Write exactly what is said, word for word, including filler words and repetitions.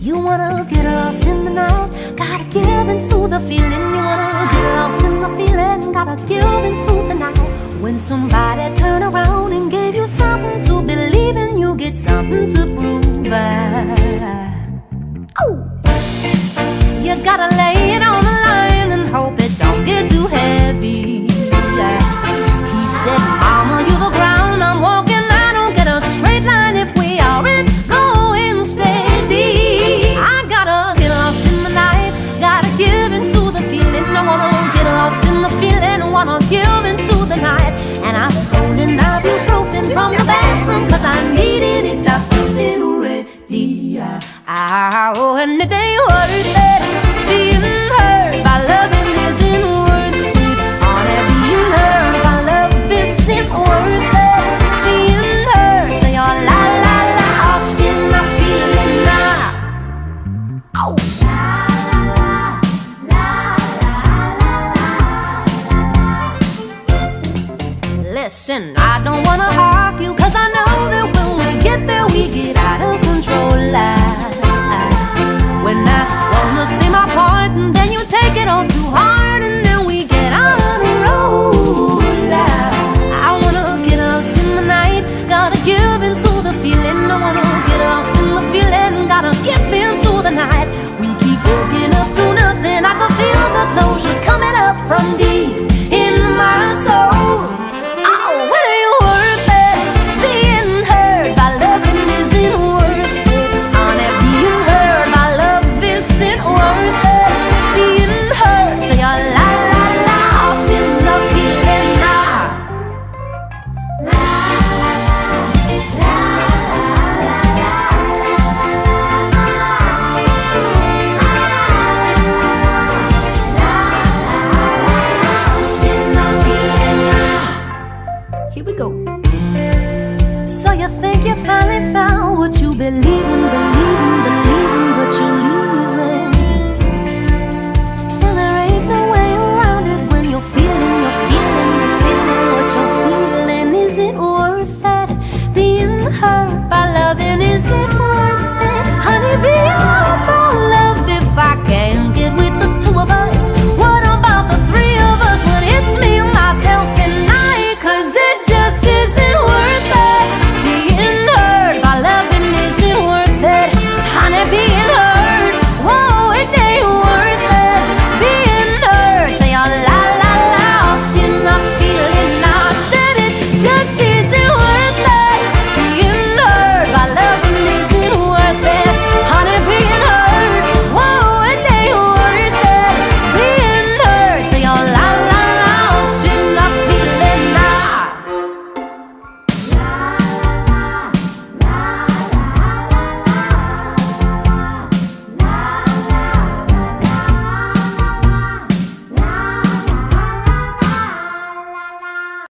You wanna get lost in the night, gotta give into the feeling. You wanna get lost in the feeling, gotta give into the night. When somebody turn around and gave you something to believe in, you get something to prove. Oh, you gotta lay it on the line and hope it don't get too heavy. He said, Mama, you the ground I'm walking. I don't get a straight line if we aren't going steady. I gotta get lost in the night, gotta give into the feeling. I wanna get lost in the feeling, I wanna give into the night. And I stole an ibuprofen from the bathroom, cause I needed it, I felt it already. Ah, oh, and it ain't worth it being hurt by loving isn't worth it. Honey, being hurt by love isn't worth it. Being hurt, so you're la la la lost in the feeling now. Oh, listen, I don't wanna argue, cause I know that when we get there we get out of control. I, when I wanna say my part and then you take it all too hard and then we get on a roll. I, I wanna get lost in the night, gotta give into the feeling. I wanna get lost in the feeling, gotta give into the night. We keep working up to nothing, I can feel the closure coming up from deep.